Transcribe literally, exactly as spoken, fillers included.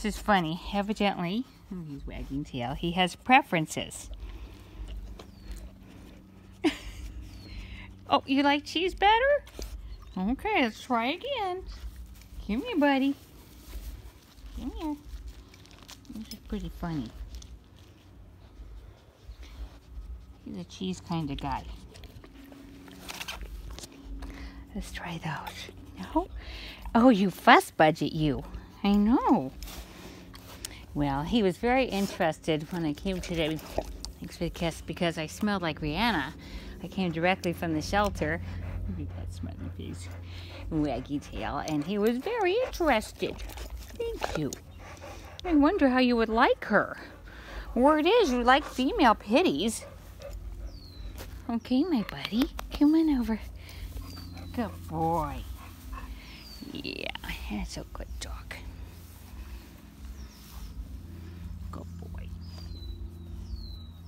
is funny. Evidently, oh, he's wagging tail. He has preferences. Oh, you like cheese better? Okay, let's try again. Come here, buddy. Come here. This is pretty funny. He's a cheese kind of guy. Let's try those. No? Oh, you fuss budget, you. I know. Well, he was very interested when I came today. Thanks because, because I smelled like Rihanna. I came directly from the shelter. Look at that smiley face. Waggy tail. And he was very interested. Thank you. I wonder how you would like her. Word is you like female pitties. Okay, my buddy. Come on over. Good boy. Yeah, that's a good dog.